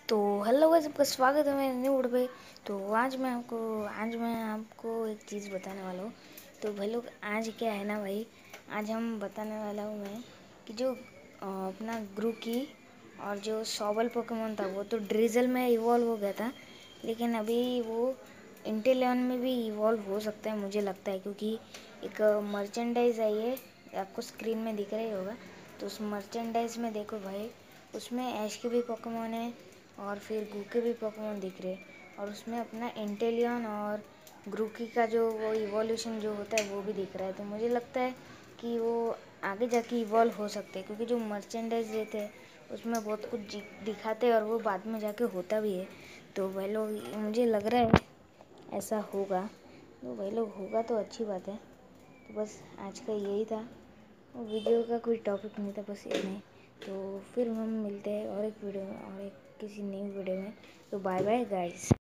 तो hello guys, सबका स्वागत है मेरे न्यू वीडियो पे। तो आज मैं आपको एक चीज़ बताने वाला हूँ। तो भाई लोग, आज क्या है ना भाई, आज हम बताने वाला हूँ मैं कि जो अपना ग्रू की और जो सॉबल पोकेमोन था वो तो ड्रिजल में इवॉल्व हो गया था, लेकिन अभी वो इंटेलियन में भी इवॉल्व हो सकता है मुझे लगता है, क्योंकि एक मर्चेंडाइज आई है, आपको स्क्रीन में दिख रहा ही होगा। तो उस मर्चेंडाइज में देखो भाई, उसमें ऐश के भी पोकेमोन है और फिर गू के भी पोकेमोन दिख रहे, और उसमें अपना इंटेलियन और ग्रूकी का जो वो इवोल्यूशन जो होता है वो भी दिख रहा है। तो मुझे लगता है कि वो आगे जाके इवॉल्व हो सकते हैं, क्योंकि जो मर्चेंडाइज देते हैं उसमें बहुत कुछ दिखाते हैं और वो बाद में जाके होता भी है। तो भाई लोग, मुझे लग रहा है ऐसा होगा। तो भाई लोग, होगा तो अच्छी बात है। तो बस आज का यही था, वीडियो का कोई टॉपिक नहीं था, बस इतने। तो फिर हम मिलते हैं और एक वीडियो में और एक किसी नई वीडियो में। तो बाय बाय गाइस।